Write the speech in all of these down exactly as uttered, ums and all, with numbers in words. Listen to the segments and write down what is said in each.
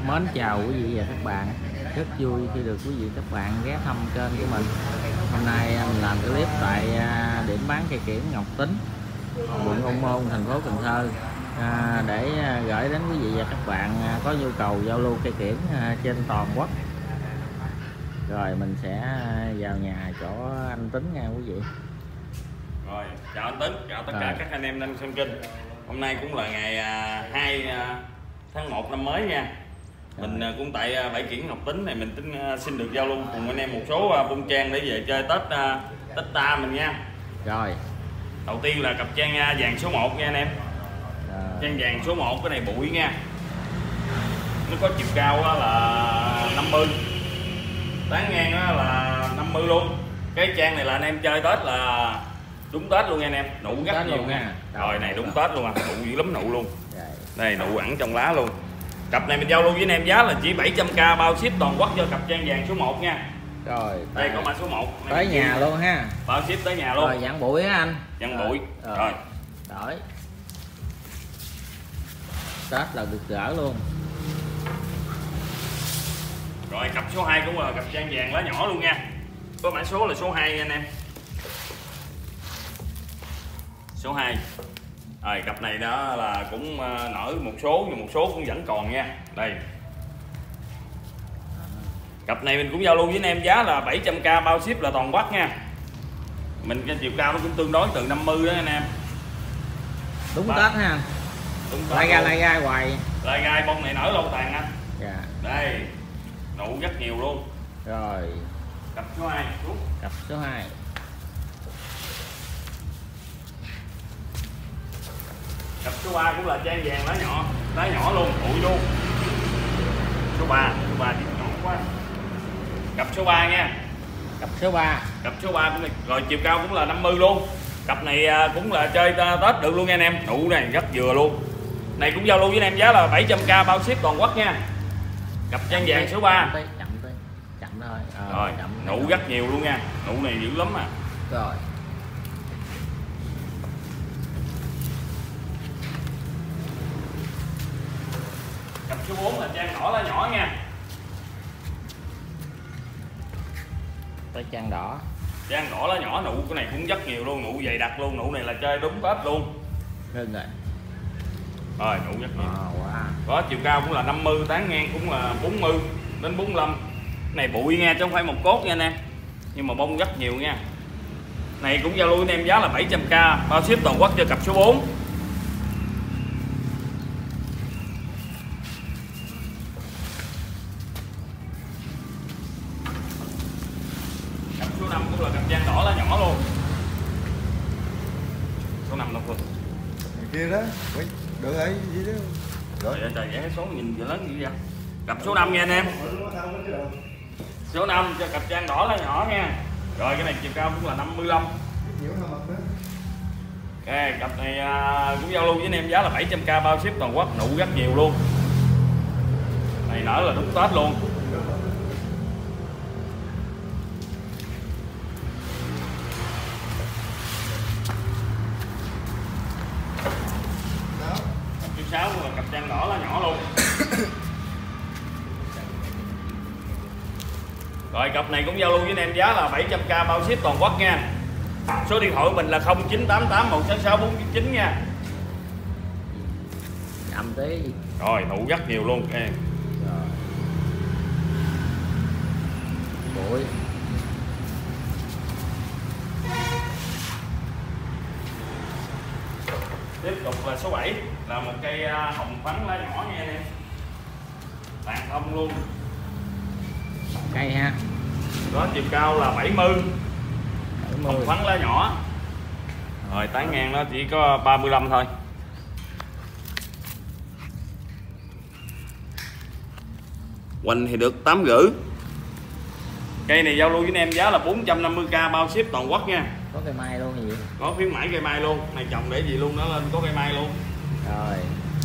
Mến chào quý vị và các bạn. Rất vui khi được quý vị các bạn ghé thăm kênh của mình. Hôm nay mình làm clip tại điểm bán cây kiển Ngọc Tính, quận Ô Môn, thành phố Cần Thơ, à, để gửi đến quý vị và các bạn có nhu cầu giao lưu cây kiển trên toàn quốc. Rồi mình sẽ vào nhà chỗ anh Tính nha quý vị. Rồi, chào anh Tính, chào tất cả Rồi. các anh em đang xem kênh. Hôm nay cũng là ngày hai tháng một năm mới nha. Mình Rồi. cũng tại bãi kiển Ngọc Tính này, mình tính xin được giao lưu cùng anh em một số bông trang để về chơi Tết Tết ta mình nha. Rồi. Đầu tiên là cặp trang vàng số một nha anh em. Rồi. Trang vàng số một cái này bụi nha. Nó có chiều cao là năm mươi, tán ngang là năm mươi luôn. Cái trang này là anh em chơi Tết là đúng Tết luôn nha anh em, nụ rất Tết nhiều luôn nha. nha. Rồi này đúng Tết luôn à, nụ dữ lắm, nụ luôn. Rồi. Đây nụ ẩn trong lá luôn. Cặp này mình giao lưu với anh em giá là chỉ bảy trăm k bao ship toàn quốc cho cặp trang vàng số một nha. Rồi. Đây có mã số một. Tới nhà luôn ha. Bao ship tới nhà luôn. Rồi dạng bụi á anh. Dạng bụi. Rồi. Rồi. Đổi. Tết là được gỡ luôn. Rồi cặp số hai cũng là cặp trang vàng lá nhỏ luôn nha. Có mã số là số hai nha anh em. Số hai. Rồi cặp này đó là cũng nở một số, nhưng một số cũng vẫn còn nha. Đây. Cặp này mình cũng giao lưu với anh em giá là bảy trăm k bao ship là toàn quốc nha. Mình cái chiều cao nó cũng tương đối từ năm mươi đó anh em. Đúng Ba. Tết ha. Đúng Tết. Lai gai lai gai hoài. Lai gai bông này nở lâu tàn anh. Dạ. Đây. Nụ rất nhiều luôn. Rồi. Cặp số hai. Cặp số hai. Cặp số ba cũng là trang vàng lá nhỏ, lá nhỏ luôn, bụi luôn. Số ba, số ba thì nhỏ quá. Cặp số ba nha. Cặp số ba. Cặp số ba cũng này, rồi chiều cao cũng là năm mươi luôn. Cặp này cũng là chơi Tết được luôn nha anh em. Nụ này rất vừa luôn. Này cũng giao lưu với anh em giá là bảy trăm k bao ship toàn quốc nha. Cặp trang vàng số ba. Chậm tới, chậm tới. Chậm thôi. À, Rồi, chậm nụ rồi. rất nhiều luôn nha. Nụ này dữ lắm à. Rồi. Cặp số bốn là trang đỏ lá nhỏ nha. Tới trang đỏ. Trang đỏ lá nhỏ, nụ cái này cũng rất nhiều luôn, nụ dày đặc luôn, nụ này là chơi đúng Tết luôn. Ngưng rồi. Rồi, nụ rất nhiều. À, wow. Có chiều cao cũng là năm mươi, tán ngang cũng là bốn mươi đến bốn mươi lăm. Này bụi nha, chứ không phải một cốt nha anh em. Nhưng mà bông rất nhiều nha. Này cũng giao lưu anh em giá là bảy trăm k bao ship toàn quốc cho cặp số bốn. Cặp số năm cũng là cặp trang đỏ lá nhỏ luôn. Số năm đâu Phương? Kia đó, được ấy gì đó. Rồi trời ơi, số nhìn giờ lớn gì vậy? Cặp số năm nha anh em. Số năm cho cặp trang đỏ lá nhỏ nha. Rồi cái này chiều cao cũng là năm mươi lăm. Ok, cặp này à, cũng giao lưu với anh em giá là bảy trăm k bao ship toàn quốc, nụ rất nhiều luôn. Này nở là đúng Tết luôn. Cặp số sáu là cặp trang đỏ lá nhỏ luôn. Rồi cặp này cũng giao lưu với anh em giá là bảy trăm k bao ship toàn quốc nha. Số điện thoại của mình là không chín tám tám một sáu sáu bốn chín nha. Chậm tí. Rồi nụ rất nhiều luôn. Rồi. Bụi. Tiếp tục là số bảy là một cây hồng phấn lá nhỏ nha anh em. Tàn thông luôn. Cây ha. Đó chiều cao là bảy mươi. bảy mươi. Hồng phấn lá nhỏ. Rồi tán ngang nó chỉ có ba mươi lăm thôi. Hoành thì được tám rưỡi. Cây này giao lưu với anh em giá là bốn trăm năm mươi k bao ship toàn quốc nha. Có cây mai luôn gì vậy? Có khuyến mãi cây mai luôn. Này trồng để gì luôn, nó lên có cây mai luôn. Rồi.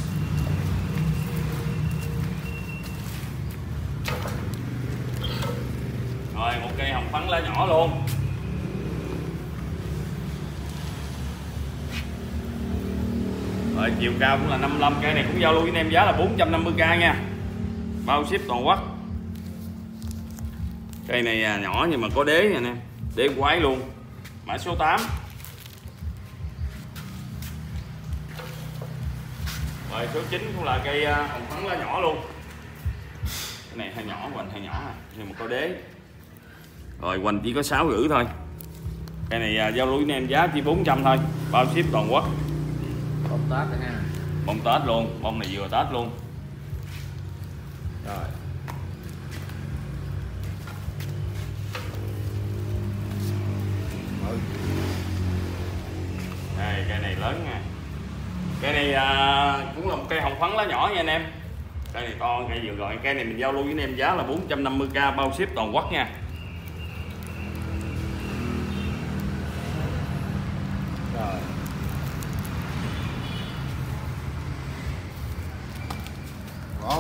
Rồi một cây hồng phấn lá nhỏ luôn. Rồi chiều cao cũng là năm mươi lăm, cây này cũng giao lưu với anh em giá là bốn trăm năm mươi k nha. bao ship toàn quốc. Cây này à, nhỏ nhưng mà có đế nha anh em, đế quái luôn, mã số tám. Rồi số chín cũng là cây à, hồng phấn lá nhỏ luôn. Cái này hơi nhỏ, hoành hơi nhỏ nhưng mà có đế. Rồi hoành chỉ có sáu rưỡi thôi. Cây này à, giao lưu với em giá chỉ bốn trăm thôi, bao ship toàn quốc. Bông Tết rồi ha. Bông Tết luôn, bông này vừa Tết luôn. Rồi. Ừ. Đây, cây này lớn nha. Cây này à, cũng là một cây hồng phấn lá nhỏ nha anh em. Cây này to, cây vừa gọi. Cây này mình giao lưu với anh em giá là bốn trăm năm mươi k, bao ship toàn quốc nha. Rồi. Ngon.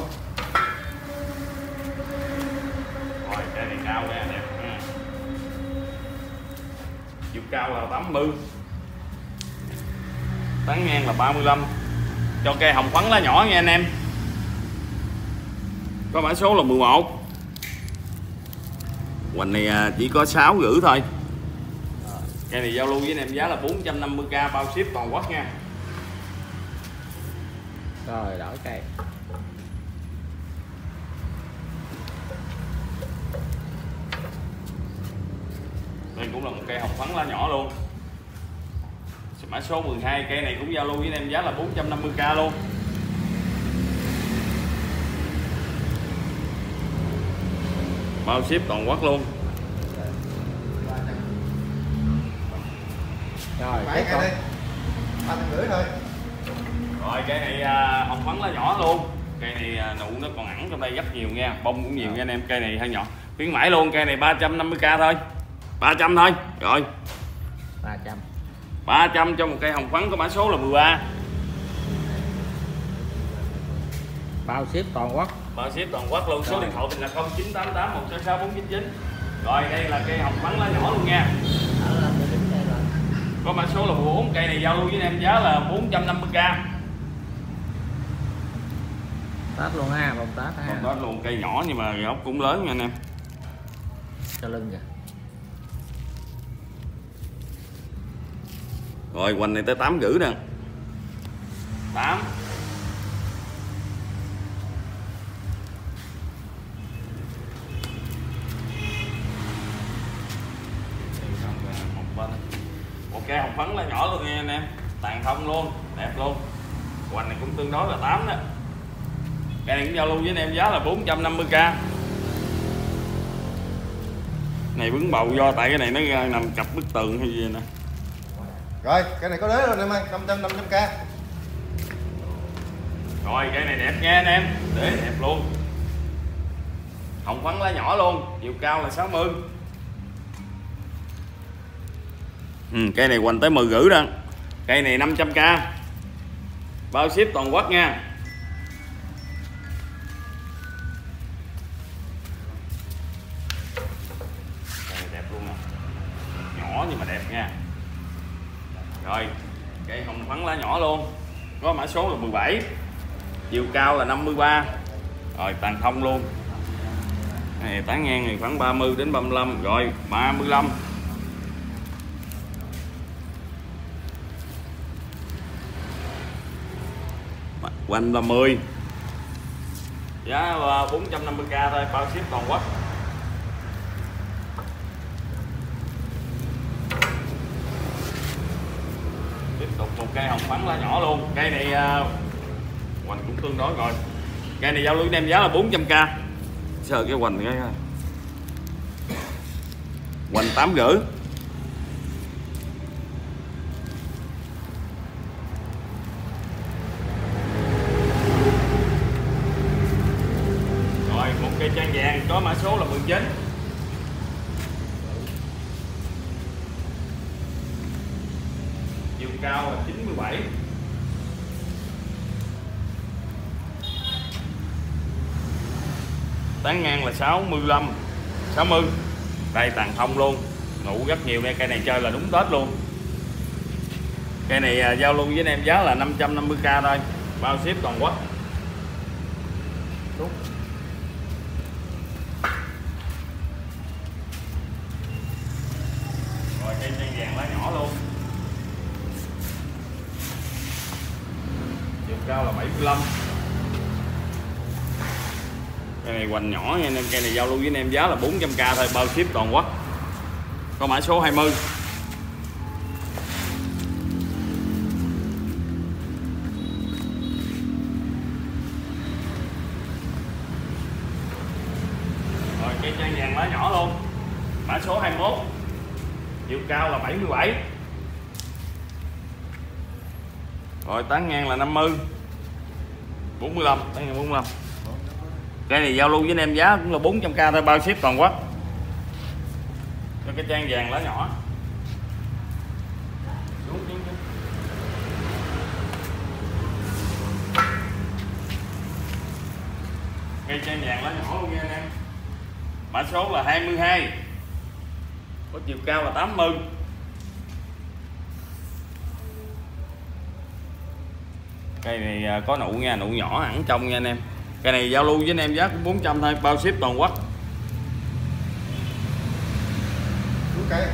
Rồi cây này cao nha đẹp nha. Chiều cao là tám mươi, tán ngang là ba mươi lăm. Cho cây hồng phấn lá nhỏ nha anh em. Có mã số là mười một. Hoành này chỉ có sáu rưỡi thôi. Cây này giao lưu với anh em giá là bốn trăm năm mươi k, bao ship toàn quốc nha. Rồi đổi cây. Đây cũng là một cây hồng phấn lá nhỏ luôn. Mã số mười hai, cây này cũng giao lưu với anh em giá là bốn trăm năm mươi k luôn. Bao ship toàn quốc luôn. Rồi Bảy tiếp cây tục. đi. Ba trăm rưỡi thôi. Rồi cây này à, hồng phấn lá nhỏ luôn. Cây này à, nụ nó còn ẩn trong đây rất nhiều nha, bông cũng nhiều nha anh em. Cây này hơi nhỏ, khuyến mãi luôn. Cây này ba trăm năm mươi k thôi, ba trăm thôi. Rồi ba trăm. ba trăm cho một cây hồng phấn có mã số là mười ba. Bao ship toàn quốc. Bao ship toàn quốc luôn. Số Rồi. điện thoại mình là không chín tám tám một sáu sáu bốn chín chín. Rồi đây là cây hồng phấn lá nhỏ luôn nha. Có mã số là mười bốn. Cây này giao lưu với anh em giá là bốn trăm năm mươi k. Tết luôn ha, bông Tết ha. Bông Tết luôn, cây nhỏ nhưng mà gốc cũng lớn nha anh em. Cho lưng kìa. Rồi hoành này tới tám rưỡi nè. tám. Một cây hồng phấn lá nhỏ luôn nha anh em, tàn thông luôn, đẹp luôn. Hoành này cũng tương đối là tám đó. Cây này cũng giao lưu với anh em giá là bốn trăm năm mươi k. Này vướng bầu do tại cái này nó nằm cặp bức tường hay gì nè. Rồi, cái này có đế rồi em ơi, năm trăm năm trăm k. Rồi cây này đẹp nha anh em, để đẹp luôn. Hồng phấn lá nhỏ luôn, chiều cao là sáu mươi. Ừ, cây này hoành tới mười rưỡi đó. Cây này năm trăm k, bao ship toàn quốc nha. Cây này đẹp luôn nè, nhỏ nhưng mà đẹp nha. Rồi cây hồng phấn lá nhỏ luôn, có mã số là mười bảy, chiều cao là năm mươi ba. Rồi tàn thông luôn. Này tán ngang này khoảng ba mươi đến ba mươi lăm. Rồi ba mươi lăm. Hoành là mười, giá là bốn trăm năm mươi k thôi, bao ship toàn quốc. Tiếp tục một cây hồng phấn lá nhỏ luôn. Cây này uh, hoành cũng tương đối rồi. Cây này giao lưu đem giá là bốn trăm k. Sờ cái hoành cái hoành tám rưỡi. Rồi một cây trang vàng có mã số là mười chín. Chiều cao là chín mươi bảy. Tán ngang là sáu mươi lăm, sáu mươi. Đây tàn thông luôn, nụ rất nhiều đây. Cây này chơi là đúng Tết luôn. Cây này à, giao lưu với anh em giá là năm trăm năm mươi k thôi, bao ship toàn quốc. Đúng. Cây này hoành nhỏ nha, nên cây này giao lưu với anh em giá là bốn trăm k thôi, bao ship toàn quốc. Có mã số hai mươi. Rồi cây trang vàng lá nhỏ luôn. Mã số hai mươi mốt. Chiều cao là bảy mươi bảy. Rồi tán ngang là năm mươi. bốn mươi lăm, tán ngang bốn mươi lăm. Cây này giao lưu với anh em giá cũng là bốn trăm k thôi, bao ship toàn quốc. Cho cái trang vàng lá nhỏ. Cây trang vàng lá nhỏ luôn nha anh em. Mã số là hai mươi hai. Có chiều cao là tám mươi. Cây này có nụ nha, nụ nhỏ hẳn trong nha anh em. Cây này giao lưu với anh em giá cũng bốn trăm thôi, bao ship toàn quốc. Cây.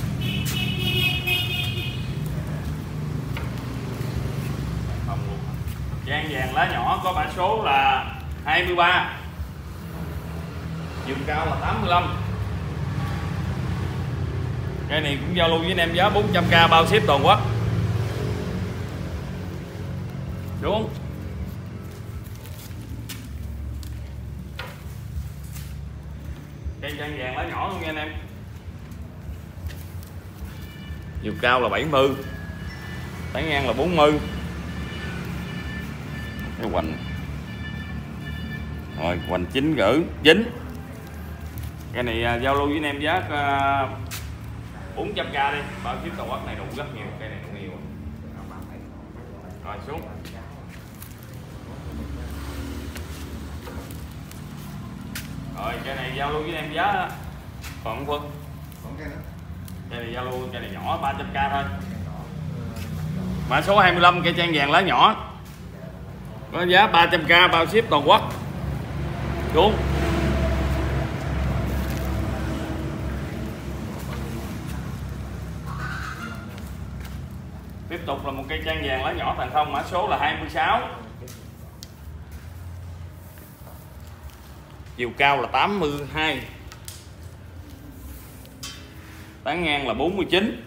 Trang vàng lá nhỏ có mã số là hai mươi ba. Chiều cao là tám mươi lăm. Cây này cũng giao lưu với anh em giá bốn trăm k, bao ship toàn quốc. Đúng không? Cây trang vàng lá nhỏ luôn nha anh em. Chiều cao là bảy mươi. Tán ngang là bốn mươi. Cái hoành. Rồi hoành chín gửi dính. Cái này giao lưu với anh em giá bốn trăm k đi, bao ship toàn quốc. Này đủ rất nhiều, cây này đủ nhiều. Rồi xuống. Rồi cây này giao lưu với anh em giá còn Quân. Cây này giao lưu, cây này nhỏ ba trăm k thôi. Mã số hai mươi lăm, cây trang vàng lá nhỏ. Có giá ba trăm k, bao ship toàn quốc. Xuống. Tiếp tục là một cây trang vàng lá nhỏ thành không, mã số là hai mươi sáu. Chiều cao là tám mươi hai. Tán ngang là bốn mươi chín.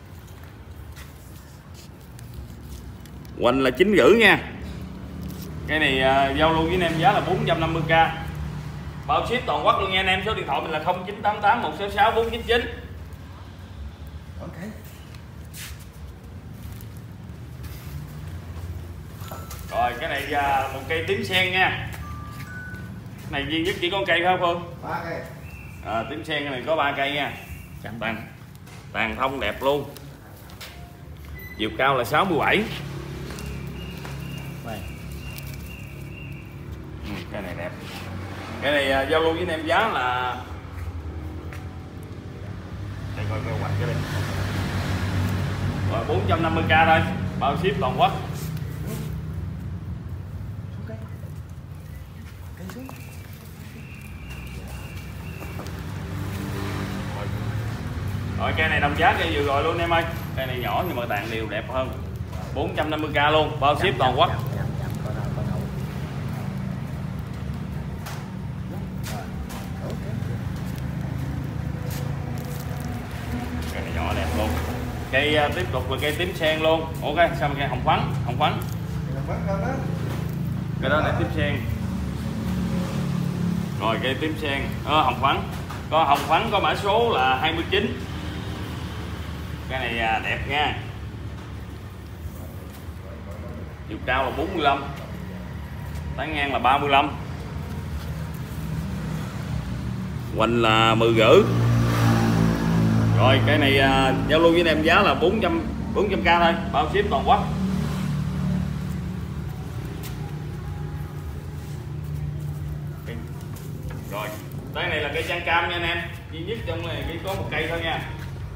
Hoành là chín rưỡi nha. Cái này uh, giao lưu với anh em giá là bốn trăm năm mươi k, bao ship toàn quốc luôn nha anh em. Số điện thoại mình là không chín tám tám một sáu sáu bốn chín chín. Okay. Rồi cái này uh, một cây tím sen nha. Cái này duy nhất chỉ có cây thôi Phương. ba cây. À, tím sen cái này có ba cây nha. Tàn tàn thông đẹp luôn. Chiều cao là sáu mươi bảy. Ừ, cái này đẹp. Cái này uh, giao lưu với anh em giá là đây, coi coi hoạch cái đây. Rồi bốn trăm năm mươi k thôi, bao ship toàn quốc. Rồi cây này đồng giá cây vừa rồi luôn em ơi. Cây này nhỏ nhưng mà tàn đều đẹp hơn. bốn trăm năm mươi k luôn, bao ship toàn quốc. Cây này nhỏ đẹp luôn. Cây uh, tiếp tục là cây tím sen luôn. Ok, sao cây hồng phấn, hồng phấn. Cái đó là tím sen. Rồi cây tím sen, ờ, hồng phấn. Có hồng phấn có mã số là hai mươi chín. Cái này đẹp nha. Chiều cao là bốn mươi lăm. Tán ngang là ba mươi lăm. Hoành là mười rưỡi. Rồi cái này uh, giao lưu với anh em giá là bốn trăm k thôi, bao ship toàn quốc. Rồi đây này là cây trang cam nha anh em. Duy nhất trong này chỉ có một cây thôi nha.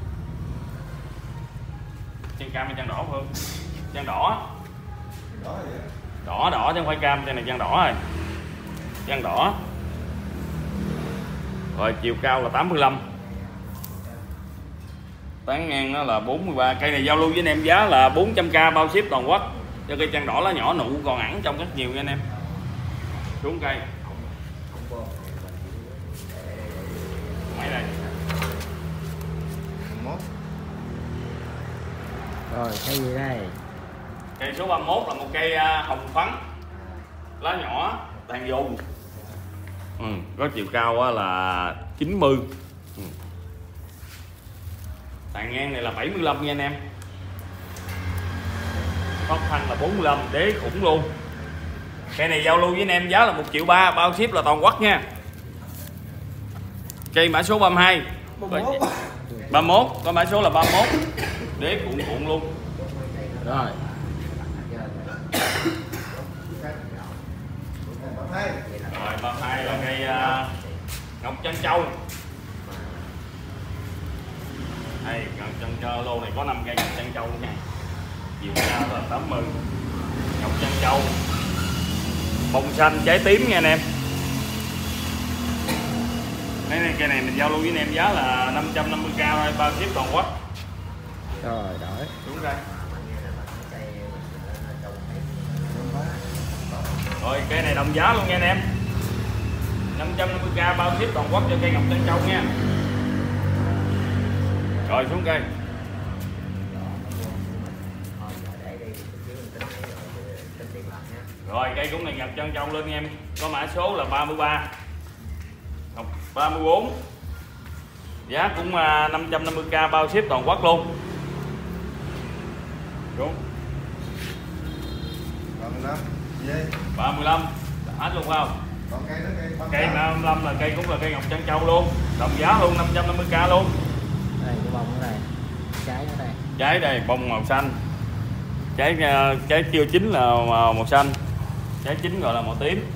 Trang cam hay trang đỏ Phương? Trang đỏ. Đỏ đỏ chứ không phải cam, trang này trang đỏ rồi. Trang đỏ. Rồi chiều cao là tám mươi lăm. Tán ngang nó là bốn mươi ba. Cây này giao lưu với anh em giá là bốn trăm k, bao ship toàn quốc. Cho cây trang đỏ lá nhỏ nụ còn ẵn trong rất nhiều nha anh em. Xuống cây. Máy này. Mốt. Rồi cái gì đây? Cây số ba mươi mốt là một cây à, hồng phấn, lá nhỏ, tàn dù. Ừ, có chiều cao á là chín mươi. Ừ. Tàn ngang này là bảy mươi lăm nha anh em. Khó khăn là bốn mươi lăm, đế khủng luôn. Cây này giao lưu với anh em giá là một triệu ba, bao ship là toàn quốc nha. Cây mã số ba mươi hai, ba mươi mốt, có mã số là ba mươi mốt, đế cuộn cuộn luôn. Rồi Rồi ba mươi hai là cây uh, ngọc chân châu. Đây, ngọc chân châu lô này có năm cây ngọc chân châu nha. Chiều cao là tám mươi. Ngọc chân châu. Bông xanh trái tím nha anh em. Cái này cây này mình giao lưu với anh em giá là năm trăm năm mươi k thôi, bao ship toàn quốc. rồi đổi Đúng đây. Rồi cây này đồng giá luôn nha anh em. năm trăm năm mươi k bao ship toàn quốc cho cây ngọc chân châu nha. Rồi xuống cây. Rồi cây cũng này ngọc chân châu lên nha em. Có mã số là ba mươi ba. Ngọc ba mươi bốn. Giá cũng năm trăm năm mươi k bao ship toàn quốc luôn. Đúng. ba mươi lăm hết luôn phải không? Còn cây đó cây Cây ba mươi lăm là cây cũng là cây ngọc chân châu luôn, đồng giá luôn năm trăm năm mươi k luôn. đây cái bông ở đây, trái ở đây. Trái đây bông màu xanh, trái trái chưa chín là màu, màu xanh, trái chín gọi là màu tím.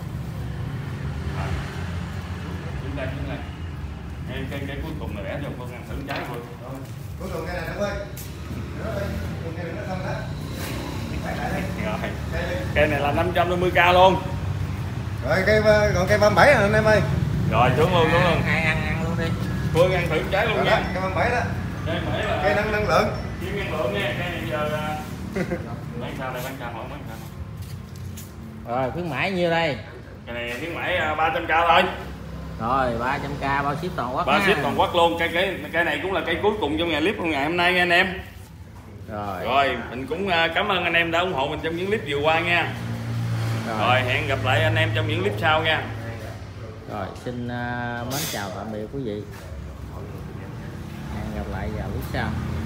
Chúng đây chúng đây cây cây cây cuối cùng này bẻ cho con ăn thử trái thôi. Cuối cùng cây này nó ơi, nó ơi, cây này nó xong đó. Rồi cây này là năm trăm năm mươi k luôn. Rồi cây còn cây ba mươi bảy rồi anh em ơi. Rồi xuống luôn xuống luôn. Hai ăn ăn luôn đi. Phương ăn thử trái luôn Rồi nha. đó, cây ba mươi bảy đó. Cây bảy là Cây năng năng lượng. chuyên năng lượng nha. Cây này giờ bán sao đây, bán sao hỏi bán sao. Rồi khuyến mãi nhiêu đây? Cây này khuyến mãi ba trăm k thôi. Rồi ba trăm k bao ship toàn quốc. Ba ha. ship toàn quốc luôn. Cây cây cây này cũng là cây cuối cùng trong ngày clip của ngày hôm nay nha anh em. Rồi. Rồi mình cũng cảm ơn anh em đã ủng hộ mình trong những clip vừa qua nha. Rồi. Rồi hẹn gặp lại anh em trong những clip sau nha. Rồi xin uh, mến chào tạm biệt quý vị. Hẹn gặp lại vào clip sau.